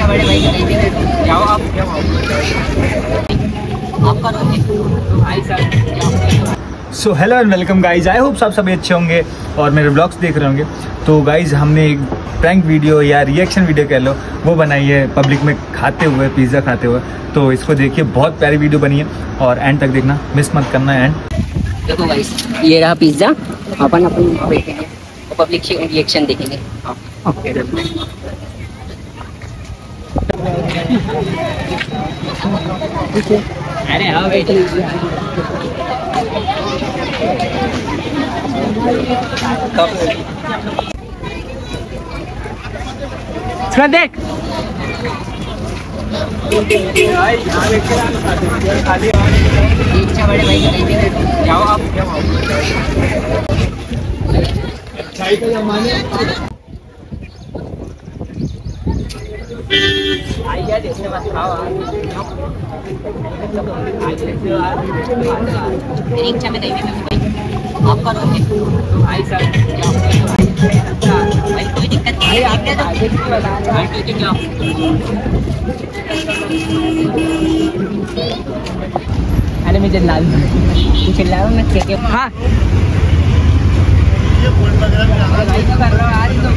बड़े भाई जाओ आप भाई साहब। So hello and welcome guys, I hope सब सभी अच्छे होंगे और मेरे ब्लॉग्स देख रहे होंगे। तो गाइज हमने एक प्रैंक वीडियो या रिएक्शन वीडियो कह लो वो बनाई है पब्लिक में खाते हुए, पिज़्ज़ा खाते हुए। तो इसको देखिए, बहुत प्यारी वीडियो बनी है और एंड तक देखना, मिस मत करना। एंड देखो गाइस, ये रहा पिज़्ज़ा, अपन देखेंगे और पब्लिक रिएक्शन देखेंगे। ओके अरे हाँ बेटा, देख इच्छा बड़े भाई जाओ आप देखने मत खाओ। मेरी इच्छा में कहीं आप करोगे भाई साहब, भाई कोई दिक्कत नहीं है। अरे मैं जल्लाल चिल्ला रहा हूँ ना। हाँ भाई तो कर रहा हूँ आज तो